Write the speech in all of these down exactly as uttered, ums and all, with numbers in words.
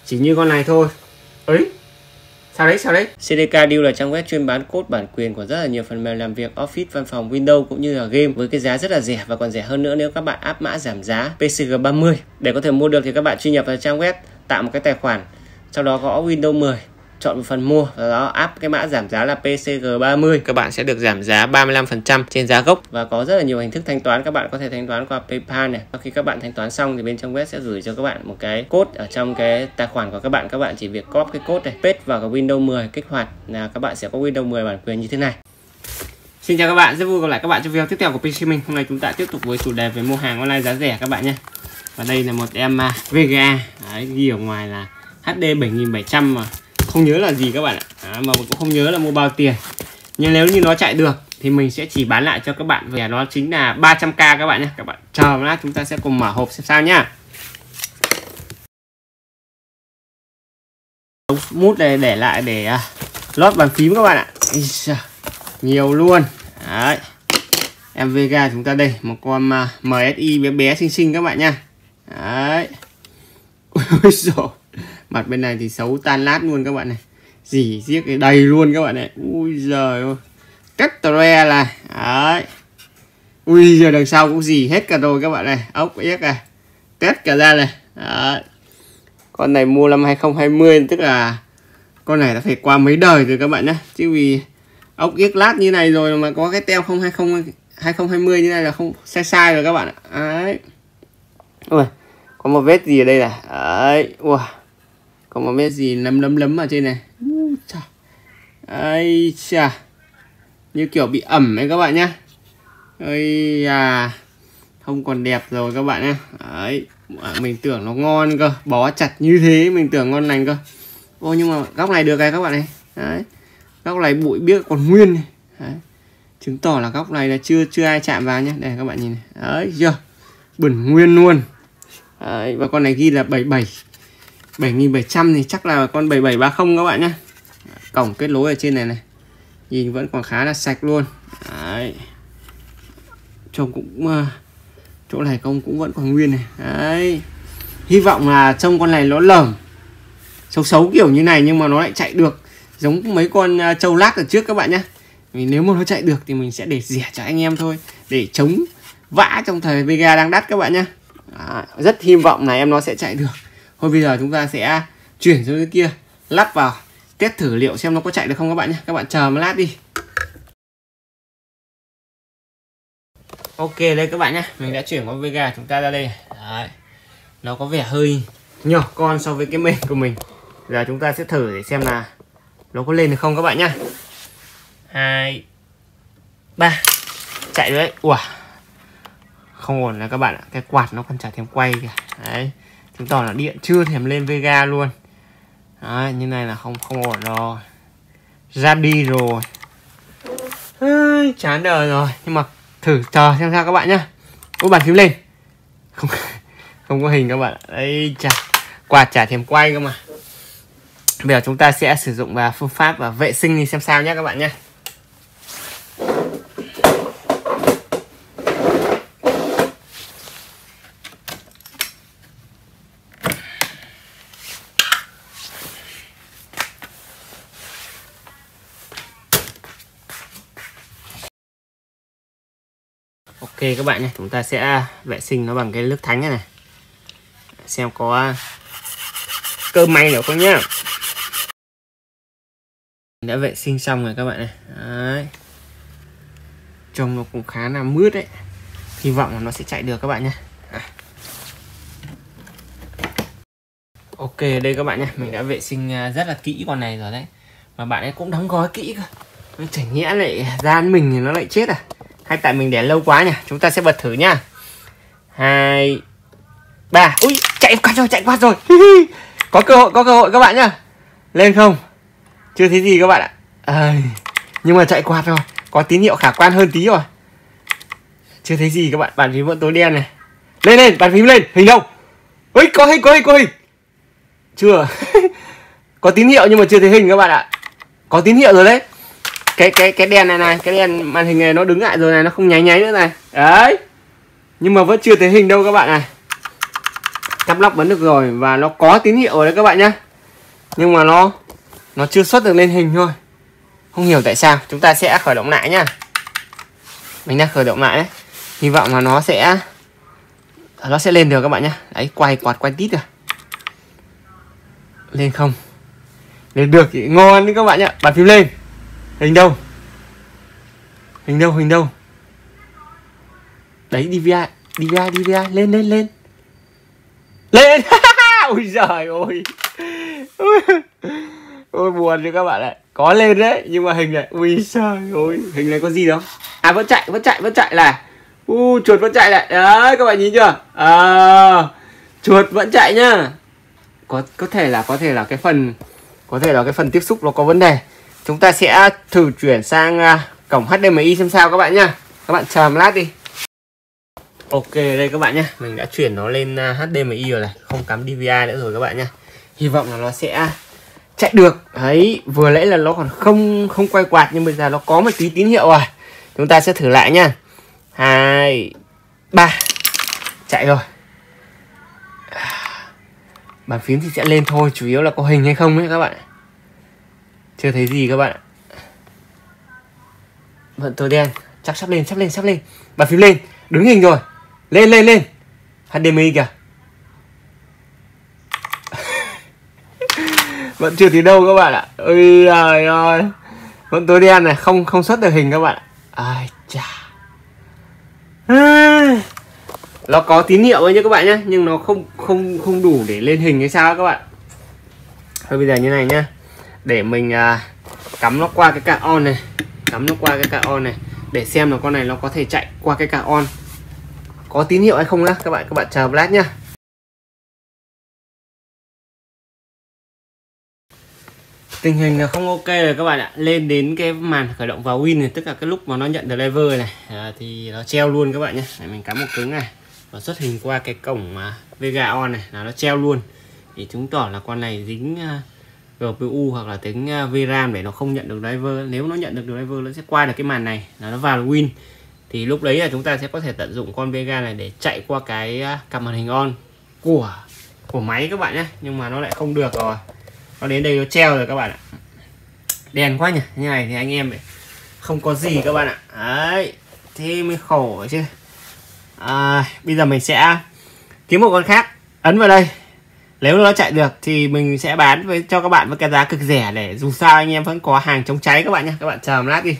chỉ như con này thôi. Ấy, sao đấy sao đấy? xê đê ca Deal là trang web chuyên bán code bản quyền của rất là nhiều phần mềm làm việc Office, văn phòng, Windows cũng như là game với cái giá rất là rẻ, và còn rẻ hơn nữa nếu các bạn áp mã giảm giá pê xê giê ba mươi. Để có thể mua được thì các bạn truy nhập vào trang web, tạo một cái tài khoản, sau đó gõ Windows mười, chọn một phần mua, và đó áp cái mã giảm giá là pê xê giê ba mươi. Các bạn sẽ được giảm giá ba mươi lăm phần trăm trên giá gốc, và có rất là nhiều hình thức thanh toán. Các bạn có thể thanh toán qua PayPal này. Sau khi các bạn thanh toán xong thì bên trong web sẽ gửi cho các bạn một cái code ở trong cái tài khoản của các bạn. Các bạn chỉ việc copy cái code này, paste vào cái Windows mười, kích hoạt là các bạn sẽ có Windows mười bản quyền như thế này. Xin chào các bạn, rất vui gặp lại các bạn trong video tiếp theo của pê xê Minh. Hôm nay chúng ta tiếp tục với chủ đề về mua hàng online giá rẻ các bạn nhé. Và đây là một em Vega, đấy, ghi ở ngoài là hát đê bảy nghìn bảy trăm mà không nhớ là gì các bạn ạ. À, mà cũng không nhớ là mua bao tiền. Nhưng nếu như nó chạy được thì mình sẽ chỉ bán lại cho các bạn về nó chính là ba trăm k các bạn nhé. Các bạn chờ một lát, chúng ta sẽ cùng mở hộp xem sao nhá. Mút này để lại để uh, lót bàn phím các bạn ạ. Nhiều luôn. Đấy. Em Vega chúng ta đây, một con uh, em ét i bé bé xinh xinh các bạn nha. Đấy. Ôi dồi. Mặt bên này thì xấu tan lát luôn các bạn này. Dỉ giết cái đầy luôn các bạn này. Ui giời ơi. Cắt tre là. Đấy. Ui giờ đằng sau cũng dỉ hết cả rồi các bạn này. Ốc yếc này. Test cả ra này. Đấy. Con này mua năm hai không hai không, tức là con này đã phải qua mấy đời rồi các bạn nhé. Chứ vì ốc yếc lát như này rồi mà có cái tem không hai không hai không hai không như này là không sai sai rồi các bạn ạ. Đấy. Ui, có một vết gì ở đây này. Đấy. Ui. Có một vết gì lấm lấm lấm ở trên này. Ấy chà. Như kiểu bị ẩm ấy các bạn nhá. Ây à. Không còn đẹp rồi các bạn nhá. Đấy. Mình tưởng nó ngon cơ. Bó chặt như thế mình tưởng ngon lành cơ. Ô nhưng mà góc này được này các bạn này. Đấy. Góc này bụi biếc còn nguyên này. Đấy. Chứng tỏ là góc này là chưa chưa ai chạm vào nhé. Đây các bạn nhìn này. Đấy chưa. Bẩn nguyên luôn. Đấy. Và con này ghi là bảy mươi bảy. bảy nghìn bảy trăm thì chắc là con bảy bảy ba không các bạn nhé. Cổng kết nối ở trên này này. Nhìn vẫn còn khá là sạch luôn. Đấy. Trông cũng uh, chỗ này công cũng vẫn còn nguyên này. Đấy. Hy vọng là trông con này nó lởm xấu xấu kiểu như này nhưng mà nó lại chạy được, giống mấy con uh, trâu lát ở trước các bạn nhé. Vì nếu mà nó chạy được thì mình sẽ để rẻ cho anh em thôi, để chống vã trong thời Vega đang đắt các bạn nhé. À, rất hy vọng là em nó sẽ chạy được. Thôi bây giờ chúng ta sẽ chuyển xuống cái kia, lắp vào, test thử liệu xem nó có chạy được không các bạn nhé. Các bạn chờ một lát đi. Ok đây các bạn nhé, mình đã chuyển con Vega chúng ta ra đây. Đấy. Nó có vẻ hơi nhỏ con so với cái main của mình. Giờ chúng ta sẽ thử để xem là nó có lên được không các bạn nhé. Hai ba. Chạy đấy. Ủa. Không ổn là các bạn ạ. Cái quạt nó còn chả thèm quay kìa. Đấy. Chứng tỏ là điện chưa thèm lên Vega luôn. Đấy, như này là không không ổn rồi. Ra đi rồi. Ai, chán đời rồi. Nhưng mà thử chờ xem sao các bạn nhá. Úp bàn phím lên. Không không có hình các bạn. Đây chà. Quạt chả thèm quay cơ mà. Bây giờ chúng ta sẽ sử dụng vào phương pháp và vệ sinh đi xem sao nhé các bạn nhé. Ok các bạn nhé, chúng ta sẽ vệ sinh nó bằng cái nước thánh này, này. Xem có cơ may nào không nhá. Đã vệ sinh xong rồi các bạn này. Đấy. Trông nó cũng khá là mướt đấy. Hy vọng là nó sẽ chạy được các bạn nhé. À. Ok đây các bạn nhé, mình đã vệ sinh rất là kỹ con này rồi đấy. Và bạn ấy cũng đóng gói kỹ cơ. Chả nhẽ lại ra ăn mình thì nó lại chết à? Hay tại mình để lâu quá nhỉ? Chúng ta sẽ bật thử nhá. Hai ba. Ui chạy quạt rồi, chạy quạt rồi. Có cơ hội, có cơ hội các bạn nhá. Lên không? Chưa thấy gì các bạn ạ. À, nhưng mà chạy quạt rồi, có tín hiệu khả quan hơn tí rồi. Chưa thấy gì các bạn, bàn phím vẫn tối đen này. Lên lên, bàn phím lên, hình đâu? Ui có hình, có hình, có hình. Chưa. Có tín hiệu nhưng mà chưa thấy hình các bạn ạ. Có tín hiệu rồi đấy. Cái cái cái đèn này này, cái đèn màn hình này nó đứng lại rồi này, nó không nháy nháy nữa này. Đấy. Nhưng mà vẫn chưa thấy hình đâu các bạn này. cắp lóc vẫn được rồi, và nó có tín hiệu rồi đấy các bạn nhé, nhưng mà nó nó chưa xuất được lên hình thôi, không hiểu tại sao. Chúng ta sẽ khởi động lại nhá. Mình đang khởi động lại đấy, hy vọng là nó sẽ nó sẽ lên được các bạn nhé. Đấy, quay quạt quay tít rồi, lên không? Lên được thì ngon đấy các bạn nhé. Bàn phím lên, hình đâu? Hình đâu? Hình đâu? Đấy, đê vê i, đê vê i, đê vê i, lên lên lên lên. Ôi giời ơi, ôi buồn chứ các bạn ạ. Có lên đấy nhưng mà hình này, ui trời ơi, hình này có gì đâu. À, vẫn chạy, vẫn chạy, vẫn chạy là u chuột vẫn chạy lại đấy, các bạn nhìn chưa? À, chuột vẫn chạy nhá. Có có thể là có thể là cái phần có thể là cái phần tiếp xúc nó có vấn đề. Chúng ta sẽ thử chuyển sang uh, cổng hát đê em i xem sao các bạn nhá. Các bạn chờ một lát đi. Ok, đây các bạn nhé, mình đã chuyển nó lên uh, hát đê em i rồi này, không cắm đê vê i nữa rồi các bạn nhé. Hy vọng là nó sẽ chạy được. Đấy, vừa nãy là nó còn không không quay quạt, nhưng bây giờ nó có một tí tín hiệu rồi. Chúng ta sẽ thử lại nhá. Hai, ba, chạy rồi. Bàn phím thì sẽ lên thôi, chủ yếu là có hình hay không ấy các bạn. Chưa thấy gì các bạn ạ. Vẫn tối đen, chắc sắp lên, sắp lên, sắp lên. Bàn phím lên, đứng hình rồi. Lên, lên, lên. hát đê em i kìa. Vẫn chưa thấy đâu các bạn ạ. Ôi trời ơi. Vẫn tối đen này, không không xuất được hình các bạn ạ. Ai chà. À, nó có tín hiệu ấy nhé các bạn nhé, nhưng nó không không không đủ để lên hình hay sao các bạn. Thôi bây giờ như này nhá, để mình à, cắm nó qua cái card on này, cắm nó qua cái card on này để xem là con này nó có thể chạy qua cái card on, có tín hiệu hay không nhá các bạn. Các bạn chờ một lát nhá. Tình hình là không ok rồi các bạn ạ. Lên đến cái màn khởi động vào Win này, tức là cái lúc mà nó nhận driver này à, thì nó treo luôn các bạn nhé. Để mình cắm một cứng này và xuất hình qua cái cổng uh, Vega on này là nó treo luôn, thì chứng tỏ là con này dính uh, giê pê u hoặc là tính uh, vê ram để nó không nhận được driver. Nếu nó nhận được driver nó sẽ qua được cái màn này là nó vào Win, thì lúc đấy là chúng ta sẽ có thể tận dụng con Vega này để chạy qua cái uh, cặp màn hình on của của máy các bạn nhé. Nhưng mà nó lại không được rồi, nó đến đây nó treo rồi các bạn ạ. Đèn quá nhỉ. Như này thì anh em ấy không có gì các bạn ạ. Đấy, thế mới khổ chứ. À, bây giờ mình sẽ kiếm một con khác, ấn vào đây. Nếu nó chạy được thì mình sẽ bán với cho các bạn với cái giá cực rẻ, để dù sao anh em vẫn có hàng chống cháy các bạn nhé. Các bạn chờ một lát đi.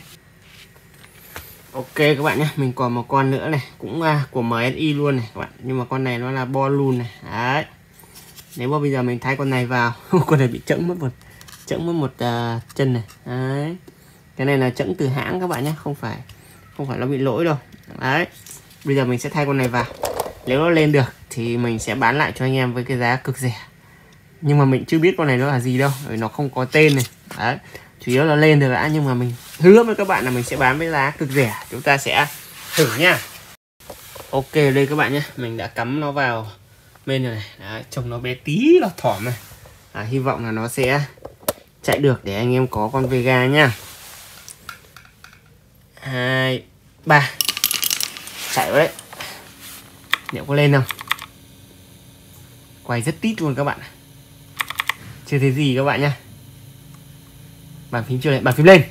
Ok các bạn nhé, mình còn một con nữa này, cũng uh, của em ét i luôn này các bạn, nhưng mà con này nó là ballon này. Đấy, nếu mà bây giờ mình thay con này vào con này bị chững mất một chững mất một uh, chân này. Đấy, cái này là chững từ hãng các bạn nhé, không phải không phải nó bị lỗi đâu. Đấy, bây giờ mình sẽ thay con này vào. Nếu nó lên được thì mình sẽ bán lại cho anh em với cái giá cực rẻ, nhưng mà mình chưa biết con này nó là gì đâu, bởi nó không có tên này. Đấy, chủ yếu là lên được đã, nhưng mà mình hứa với các bạn là mình sẽ bán với giá cực rẻ. Chúng ta sẽ thử nha. Ok, đây các bạn nhé, mình đã cắm nó vào bên này. Đấy, trông nó bé tí, nó thỏm này. À, hy vọng là nó sẽ chạy được để anh em có con Vega nha. Hai, ba, chạy vào đấy. Liệu có lên không? Quay rất tít luôn các bạn. Chưa thấy gì các bạn nhá. Bàn phím chưa lên, bàn phím lên.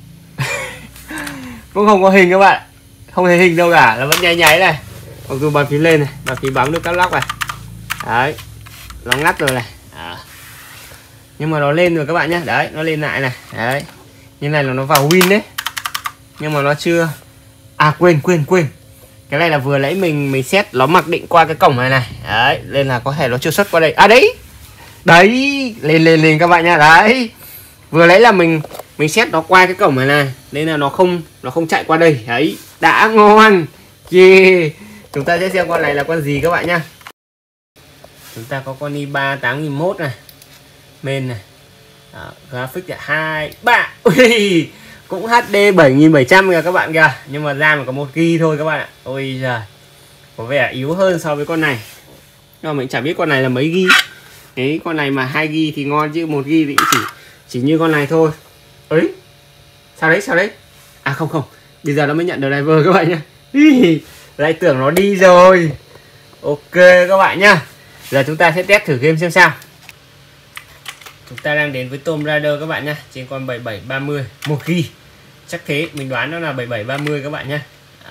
Cũng không có hình các bạn, không thấy hình đâu cả, là vẫn nháy nháy này. Mặc dù bàn phím lên này, bàn phím bấm được các lóc này. Đấy, nó ngắt rồi này. À, nhưng mà nó lên rồi các bạn nhé. Đấy, nó lên lại này. Đấy, như này là nó vào Win đấy, nhưng mà nó chưa. À, quên quên quên, cái này là vừa nãy mình mình set nó mặc định qua cái cổng này này. Đấy, nên là có thể nó chưa xuất qua đây. À đấy, đấy, lên lên lên các bạn nhá. Đấy, vừa nãy là mình mình set nó qua cái cổng này này, nên là nó không nó không chạy qua đây. Đấy, đã ngon. Yeah. Chúng ta sẽ xem con này là con gì các bạn nhá. Chúng ta có con i ba tám nghìn mốt này, main này. Đó, graphic là hai, ba. Ui, cũng hát đê bảy nghìn bảy trăm kìa các bạn kìa, nhưng mà RAM có một gi ga bai thôi các bạn ạ. Ôi giời, có vẻ yếu hơn so với con này. Nhưng mà mình chẳng biết con này là mấy gi. Đấy, con này mà hai gi thì ngon, chứ một gi thì chỉ chỉ như con này thôi. Ấy, sao đấy, sao đấy? À không không, bây giờ nó mới nhận được driver các bạn nhá. Lại tưởng nó đi rồi. Ok các bạn nhá. Giờ chúng ta sẽ test thử game xem sao. Chúng ta đang đến với Tomb Raider các bạn nhé, trên con bảy bảy ba mươi một gi ga bai. Chắc thế, mình đoán nó là bảy bảy ba mươi các bạn nhé.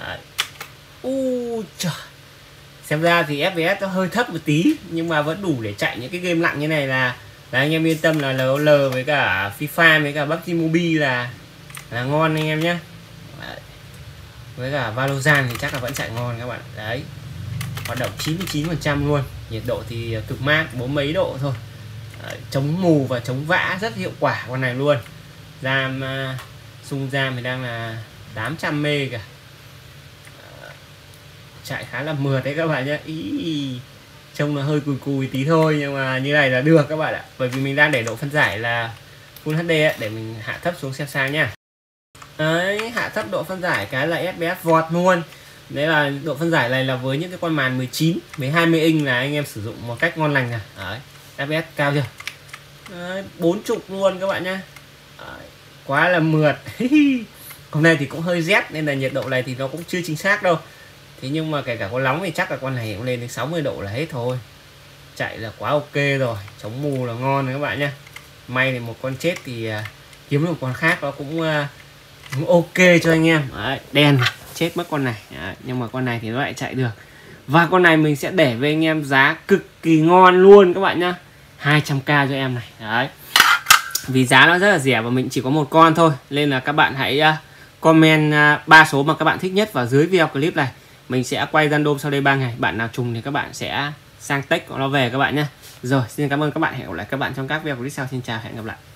U trời. Xem ra thì ép pê ét nó hơi thấp một tí, nhưng mà vẫn đủ để chạy những cái game nặng như này là là anh em yên tâm là lờ o lờ với cả FIFA với cả pê u bê giê Mobile là là ngon anh em nhé. Với cả Valorant thì chắc là vẫn chạy ngon các bạn. Đấy, hoạt động chín mươi chín phần trăm luôn. Nhiệt độ thì cực mát, bốn mấy độ thôi. Đấy, chống mù và chống vã rất hiệu quả con này luôn. RAM uh, xung RAM thì đang là tám trăm mê cả. Uh, chạy khá là mượt đấy các bạn nhé. Ý, trông nó hơi cùi cùi tí thôi, nhưng mà như này là được các bạn ạ. Bởi vì mình đang để độ phân giải là Full hát đê ấy, để mình hạ thấp xuống xem sao nha. Đấy, hạ thấp độ phân giải cái là ép pê ét vọt luôn. Đấy là độ phân giải này là với những cái con màn mười chín, với hai mươi inch là anh em sử dụng một cách ngon lành này. Đấy, ép pê ét cao chưa? Đấy, bốn mươi luôn các bạn nhé. Đấy, quá là mượt. Hôm nay thì cũng hơi rét nên là nhiệt độ này thì nó cũng chưa chính xác đâu. Thế nhưng mà kể cả có nóng thì chắc là con này cũng lên đến sáu mươi độ là hết thôi. Chạy là quá ok rồi, chống mù là ngon rồi các bạn nhé. May thì một con chết thì uh, kiếm được một con khác nó cũng, uh, cũng ok cho anh em. Đấy, đen chết mất con này. Đấy, nhưng mà con này thì nó lại chạy được. Và con này mình sẽ để với anh em giá cực kỳ ngon luôn các bạn nhá, hai trăm k cho em này. Đấy, vì giá nó rất là rẻ và mình chỉ có một con thôi, nên là các bạn hãy uh, comment ba uh, số mà các bạn thích nhất vào dưới video clip này. Mình sẽ quay random sau đây ba ngày. Bạn nào trùng thì các bạn sẽ sang tech nó về các bạn nhé. Rồi, xin cảm ơn các bạn. Hẹn gặp lại các bạn trong các video clip sau. Xin chào, hẹn gặp lại.